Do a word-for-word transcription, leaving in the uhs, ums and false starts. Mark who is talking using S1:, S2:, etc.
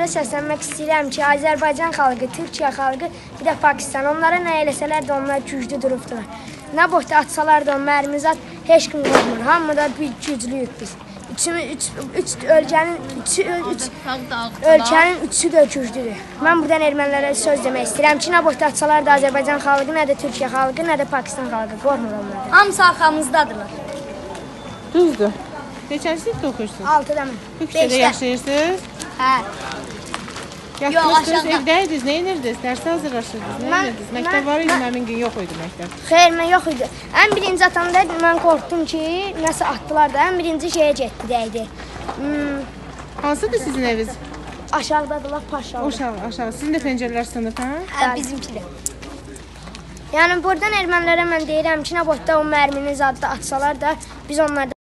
S1: ermənilərə səslənmək istəyirəm ki, Azərbaycan xalqı, Türkiyə xalqı, bir də Pakistan. Onlara nə eləsələr də onlar güclü durubdular. Nə boyda atsalar da o mərmizat heç kim qorxmur. Hamıda bir güclüyük biz. Üçümüz, üç, üç ölkənin, üç, üç, ölkənin üçü də güclüdür. Mən buradan ermənilərə söz demək istəyirəm ki, nə boyda atsalar da Azərbaycan xalqı, nə də Türkiyə xalqı, nə də Pakistan xalqı qorxmur onlardan.
S2: Hamısı arxamızdadırlar.
S3: Düzdür. Neçənci sinifdə oxuyursunuz?
S1: altıda mən.
S3: Bu küçədə yaşayırsınız?
S2: Hə.
S3: Yatmışsınız, evdəydiniz, nə edirdiniz? Dərsə hazırlaşırdınız, nə edirdiniz? Məktəb var idi, məmin gün yox idi məktəb.
S1: Xeyr, mən yox idi. Ən birinci atanda mən qorxdum ki, nəsə atdılar da, ən birinci şeyə getdi dəydi. Hmm,
S3: Hansıdır sizin eviniz?
S1: aşağıdadır, lap aşağıda.
S3: Aşağı, aşağı. Sizin də pəncərələr sınıb, hə?
S2: Hə, bizimki də.
S1: Yəni buradan ermənilərə mən deyirəm ki, nə boyda o mərmini zadda atsalar da biz onlardan